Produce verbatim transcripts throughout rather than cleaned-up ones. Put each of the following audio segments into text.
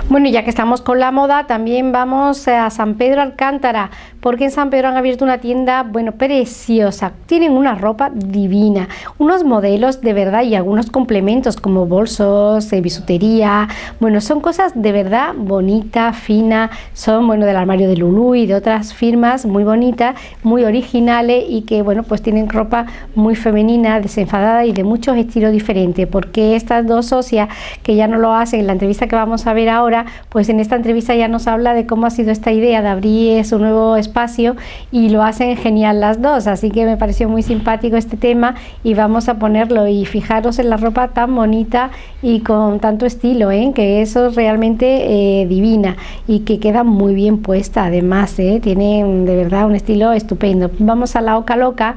Bueno, ya que estamos con la moda, también vamos a San Pedro Alcántara, porque en San Pedro han abierto una tienda, bueno, preciosa. Tienen una ropa divina, unos modelos de verdad y algunos complementos como bolsos, eh, bisutería. Bueno, son cosas de verdad bonitas, finas, son, bueno, del armario de Lulú y de otras firmas muy bonitas, muy originales y que, bueno, pues tienen ropa muy femenina, desenfadada y de muchos estilos diferentes, porque estas dos socias que ya no lo hacen en la entrevista que vamos a ver ahora, pues en esta entrevista ya nos habla de cómo ha sido esta idea de abrir su nuevo espacio y lo hacen genial las dos, así que me pareció muy simpático este tema y vamos a ponerlo. Y fijaros en la ropa tan bonita y con tanto estilo, ¿eh? Que eso es realmente eh, divina y que queda muy bien puesta además, ¿eh? Tiene de verdad un estilo estupendo. Vamos a la Oca Loca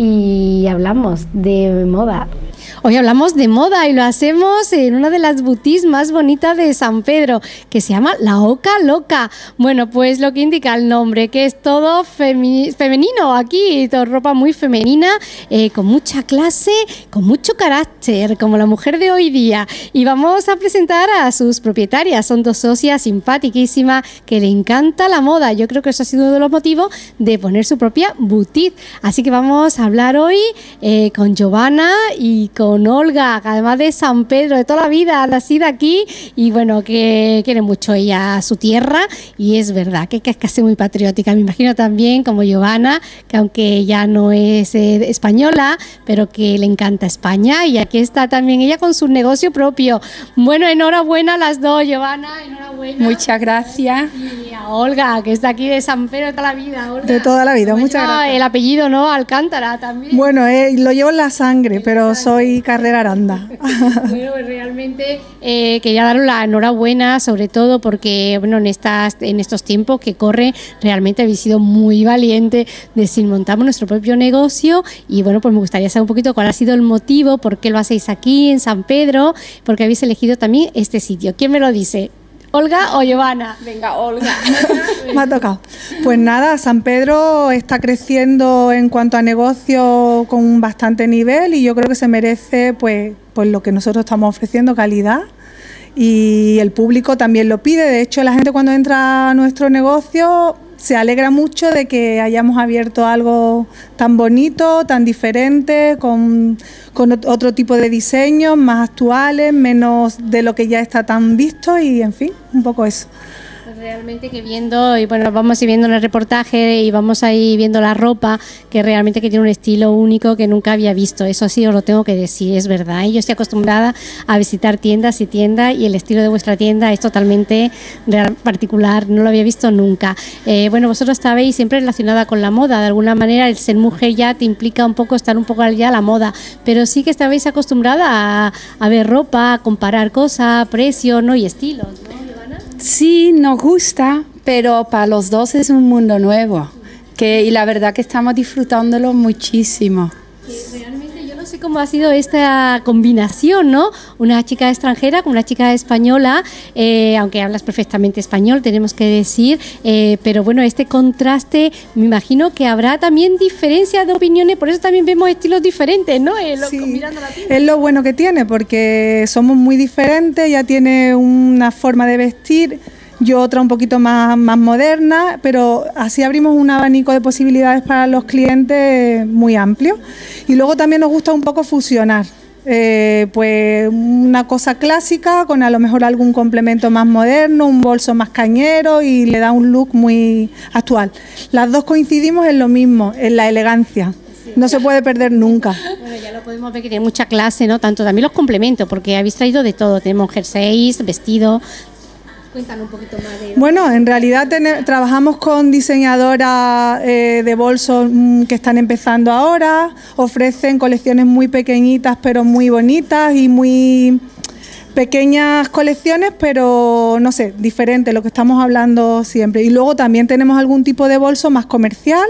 y hablamos de moda. Hoy hablamos de moda y lo hacemos en una de las boutiques más bonitas de San Pedro, que se llama La Oca Loca. Bueno, pues lo que indica el nombre, que es todo femi femenino aquí, toda ropa muy femenina, eh, con mucha clase, con mucho carácter, como la mujer de hoy día. Y vamos a presentar a sus propietarias. Son dos socias simpaticísimas que le encanta la moda. Yo creo que eso ha sido uno de los motivos de poner su propia boutique. Así que vamos a hablar hoy eh, con Giovanna y con Olga, además de San Pedro, de toda la vida, nacida aquí y bueno, que quiere mucho ella a su tierra y es verdad que, que es casi muy patriótica. Me imagino también como Giovanna, que aunque ya no es eh, española, pero que le encanta España y aquí está también ella con su negocio propio. Bueno, enhorabuena a las dos, Giovanna, enhorabuena. Muchas gracias. Y a Olga, que está aquí de San Pedro de toda la vida. Olga. De toda la vida, muchas gracias. El apellido, ¿no? Alcántara también. Bueno, eh, lo llevo en la sangre, pero soy Carrera Aranda. Bueno, realmente eh, quería daros la enhorabuena, sobre todo porque bueno, en estas en estos tiempos que corre, realmente habéis sido muy valiente de decir, montamos nuestro propio negocio y bueno, pues me gustaría saber un poquito cuál ha sido el motivo, por qué lo hacéis aquí en San Pedro, porque habéis elegido también este sitio. ¿Quién me lo dice? ¿Olga o Giovanna? Venga, Olga. Me ha tocado. Pues nada, San Pedro está creciendo en cuanto a negocio con bastante nivel y yo creo que se merece pues, pues lo que nosotros estamos ofreciendo, calidad, y el público también lo pide. De hecho, la gente cuando entra a nuestro negocio se alegra mucho de que hayamos abierto algo tan bonito, tan diferente, con, con otro tipo de diseños, más actuales, menos de lo que ya está tan visto y, en fin, un poco eso. Realmente que viendo, y bueno, vamos a ir viendo en el reportaje y vamos a ir viendo la ropa, que realmente que tiene un estilo único que nunca había visto. Eso sí os lo tengo que decir, es verdad. Y yo estoy acostumbrada a visitar tiendas y tiendas y el estilo de vuestra tienda es totalmente particular, no lo había visto nunca. Eh, bueno, vosotros estabais siempre relacionada con la moda, de alguna manera el ser mujer ya te implica un poco estar un poco al día a la moda, pero sí que estabais acostumbrada a, a ver ropa, a comparar cosas, precios, ¿no? Y estilos, ¿no? Sí, nos gusta, pero para los dos es un mundo nuevo, que, y la verdad que estamos disfrutándolo muchísimo. Que realmente yo no sé cómo ha sido esta combinación, ¿no? Una chica extranjera con una chica española, eh, aunque hablas perfectamente español, tenemos que decir, eh, pero bueno, este contraste, me imagino que habrá también diferencias de opiniones, por eso también vemos estilos diferentes, ¿no? Eh, lo, sí, mirando la tienda. Es lo bueno que tiene, porque somos muy diferentes, ella tiene una forma de vestir, yo otra un poquito más, más moderna, pero así abrimos un abanico de posibilidades para los clientes muy amplio. Y luego también nos gusta un poco fusionar, eh, pues una cosa clásica con a lo mejor algún complemento más moderno, un bolso más cañero y le da un look muy actual. Las dos coincidimos en lo mismo, en la elegancia. No se puede perder nunca. Bueno, ya lo podemos ver que tiene mucha clase, ¿no? Tanto también los complementos, porque habéis traído de todo. Tenemos jerseys, vestido. Cuéntanos un poquito más de... Bueno, en realidad ten, trabajamos con diseñadoras eh, de bolsos mmm, que están empezando ahora, ofrecen colecciones muy pequeñitas pero muy bonitas y muy pequeñas colecciones, pero no sé, diferente, lo que estamos hablando siempre. Y luego también tenemos algún tipo de bolso más comercial,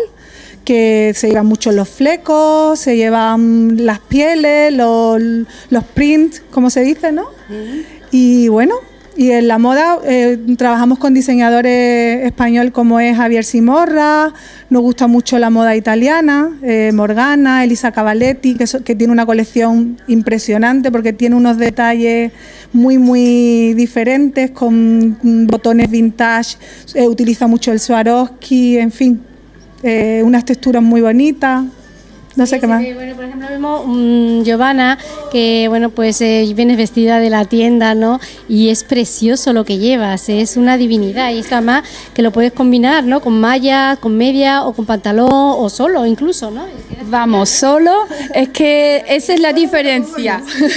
que se llevan mucho los flecos, se llevan las pieles, los, los prints, como se dice, ¿no? Uh-huh. Y bueno, Y en la moda eh, trabajamos con diseñadores españoles como es Javier Simorra, nos gusta mucho la moda italiana, eh, Morgana, Elisa Cavaletti, que, so, que tiene una colección impresionante porque tiene unos detalles muy muy diferentes, con botones vintage, eh, utiliza mucho el Swarovski, en fin, eh, unas texturas muy bonitas. No sé sí, qué más. Sí, bueno, por ejemplo, vemos um, Giovanna, que bueno, pues eh, vienes vestida de la tienda, ¿no? Y es precioso lo que llevas, es una divinidad. Y esto además que lo puedes combinar, ¿no? Con malla, con media o con pantalón o solo incluso, ¿no? Vamos, solo, es que esa es la diferencia.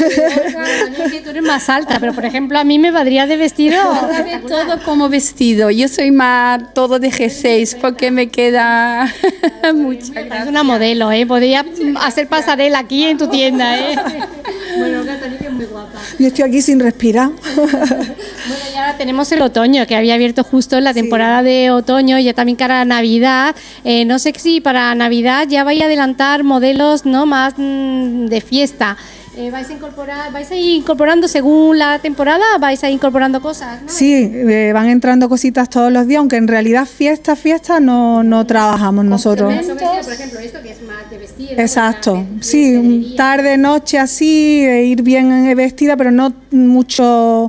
Es que tú eres más alta, pero por ejemplo a mí me valdría de vestido. Todo como vestido, yo soy más todo de G seis porque me queda mucha gracia. Es una modelo, ¿eh? Podría hacer pasarela aquí en tu tienda, ¿eh? Bueno, Catalina, que es muy guapa. Yo estoy aquí sin respirar. Bueno, y ahora tenemos el otoño, que había abierto justo en la temporada sí. de otoño, ya también cara a Navidad. Eh, no sé si para Navidad ya vais a adelantar modelos, ¿no?, más mmm, de fiesta. Eh, ¿Vais a incorporar, vais a ir incorporando según la temporada? ¿Vais a ir incorporando cosas, ¿no? Sí, eh, van entrando cositas todos los días, aunque en realidad fiesta, fiesta no, no trabajamos nosotros. Por ejemplo, esto que es más de vestir. Exacto, ¿no? Sí, tarde, noche así, de ir bien vestida, pero no mucho,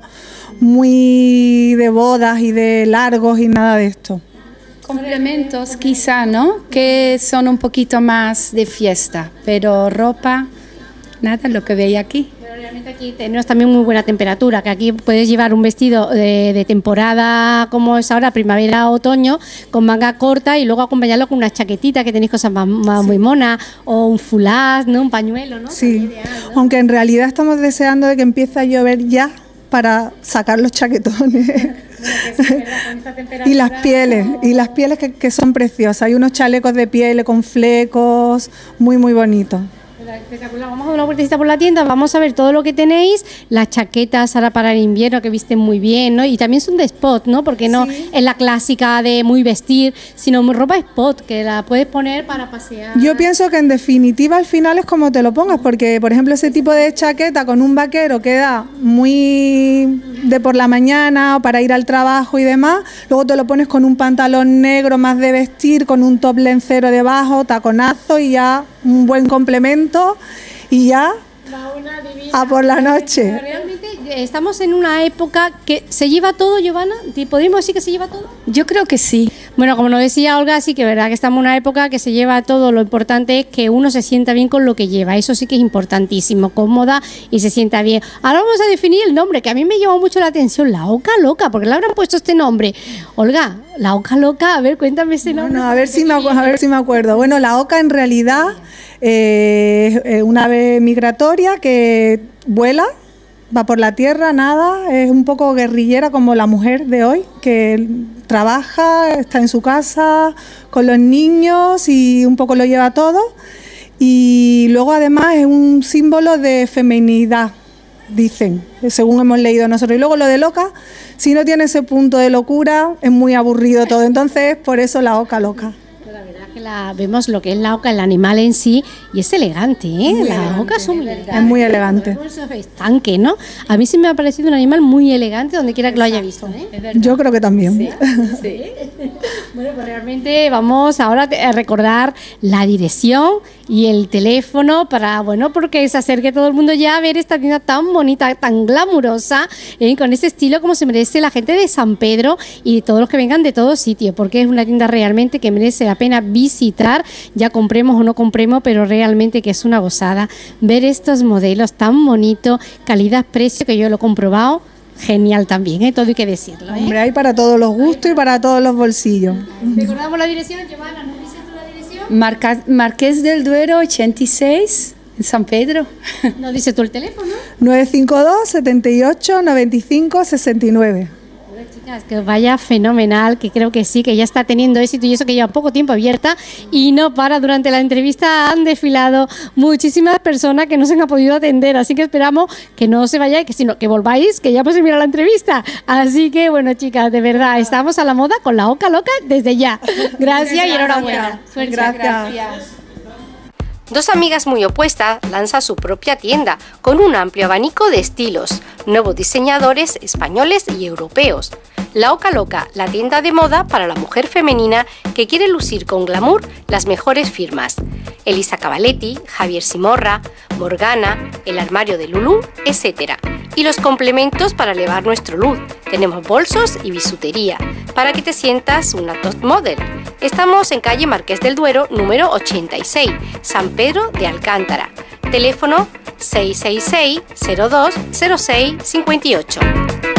muy de bodas y de largos y nada de esto. Complementos quizá, ¿no? Que son un poquito más de fiesta, pero ropa... Nada, lo que veis aquí. Pero realmente aquí tenemos también muy buena temperatura, que aquí puedes llevar un vestido de, de temporada como es ahora, primavera, otoño, con manga corta y luego acompañarlo con una chaquetita que tenéis cosas más, más sí. muy monas, o un fulaz, ¿no?, un pañuelo, ¿no? Sí, ideal, ¿no? Aunque en realidad estamos deseando de que empiece a llover ya para sacar los chaquetones. Bueno, que sí, ¿verdad? Y las pieles, y las pieles que, que son preciosas. Hay unos chalecos de piel con flecos, muy muy bonitos. Espectacular. Vamos a dar una vueltecita por la tienda, vamos a ver todo lo que tenéis, las chaquetas ahora para el invierno que visten muy bien, ¿no? Y también son de spot, ¿no? Porque no sí. es la clásica de muy vestir, sino ropa spot, que la puedes poner para pasear. Yo pienso que en definitiva al final es como te lo pongas, porque por ejemplo ese tipo de chaqueta con un vaquero queda muy de por la mañana o para ir al trabajo y demás, luego te lo pones con un pantalón negro más de vestir, con un top lencero debajo, taconazo y ya un buen complemento y ya a por la noche. Pero realmente estamos en una época que se lleva todo, Giovanna. ¿Podríamos decir que se lleva todo? Yo creo que sí. Bueno, como nos decía Olga, sí que es verdad que estamos en una época que se lleva todo. Lo importante es que uno se sienta bien con lo que lleva. Eso sí que es importantísimo, cómoda y se sienta bien. Ahora vamos a definir el nombre, que a mí me llamó mucho la atención, la Oca Loca, porque le habrán puesto este nombre. Olga, la Oca Loca, a ver, cuéntame ese nombre. Bueno, a ver si me, a ver si me acuerdo. Bueno, la oca en realidad es eh, una ave migratoria que vuela, va por la tierra, nada, es un poco guerrillera como la mujer de hoy, que trabaja, está en su casa con los niños y un poco lo lleva todo. Y luego además es un símbolo de feminidad, dicen, según hemos leído nosotros. Y luego lo de loca, si no tiene ese punto de locura, es muy aburrido todo. Entonces, por eso la oca loca. La verdad que la, vemos lo que es la oca, el animal en sí, y es elegante, ¿eh? Muy la elegante, oca son muy elegantes. Es muy elegante. Estanque, ¿no? A mí sí me ha parecido un animal muy elegante donde quiera que lo haya visto, ¿eh? Yo creo que también. Sí, sí. Bueno, pues realmente vamos ahora a recordar la dirección y el teléfono para, bueno, porque se acerque todo el mundo ya a ver esta tienda tan bonita, tan glamurosa, ¿eh? Con ese estilo como se merece la gente de San Pedro y todos los que vengan de todos sitios, porque es una tienda realmente que merece la pena visitar, ya compremos o no compremos, pero realmente que es una gozada ver estos modelos tan bonitos, calidad-precio, que yo lo he comprobado. Genial también, ¿eh? Todo hay que decirlo, ¿eh? Hombre, hay para todos los gustos y para todos los bolsillos. ¿Recordamos la dirección, Giovanna? ¿Nos dices tú la dirección? Marca, Marqués del Duero ochenta y seis, en San Pedro. ¿Nos dices tú el teléfono? nueve cinco dos, setenta y ocho, noventa y cinco, sesenta y nueve. Bueno, chicas, que os vaya fenomenal, que creo que sí, que ya está teniendo éxito y eso que lleva poco tiempo abierta y no para. Durante la entrevista han desfilado muchísimas personas que no se han podido atender, así que esperamos que no se vayáis, que sino que volváis, que ya pues mira la entrevista. Así que bueno, chicas, de verdad, estamos a la moda con la Oca Loca desde ya. Gracias, Gracias y enhorabuena. Suerte. Gracias. Gracias. Dos amigas muy opuestas lanzan su propia tienda con un amplio abanico de estilos, nuevos diseñadores españoles y europeos. La Oca Loca, la tienda de moda para la mujer femenina que quiere lucir con glamour las mejores firmas. Elisa Cavaletti, Javier Simorra, Morgana, el armario de Lulú, etcétera. Y los complementos para elevar nuestro look. Tenemos bolsos y bisutería para que te sientas una top model. Estamos en calle Marqués del Duero, número ochenta y seis, San Pedro de Alcántara. Teléfono seis seis seis, cero dos, cero seis, cincuenta y ocho.